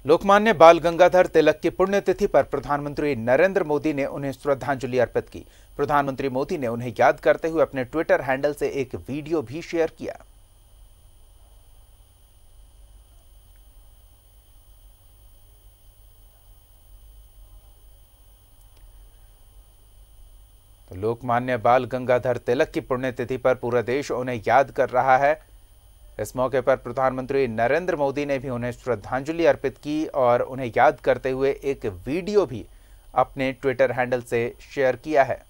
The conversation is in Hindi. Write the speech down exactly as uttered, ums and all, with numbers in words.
लोकमान्य बाल गंगाधर तिलक की पुण्यतिथि पर प्रधानमंत्री नरेंद्र मोदी ने उन्हें श्रद्धांजलि अर्पित की। प्रधानमंत्री मोदी ने उन्हें याद करते हुए अपने ट्विटर हैंडल से एक वीडियो भी शेयर किया। तो लोकमान्य बाल गंगाधर तिलक की पुण्यतिथि पर पूरा देश उन्हें याद कर रहा है। इस मौके पर प्रधानमंत्री नरेंद्र मोदी ने भी उन्हें श्रद्धांजलि अर्पित की और उन्हें याद करते हुए एक वीडियो भी अपने ट्विटर हैंडल से शेयर किया है।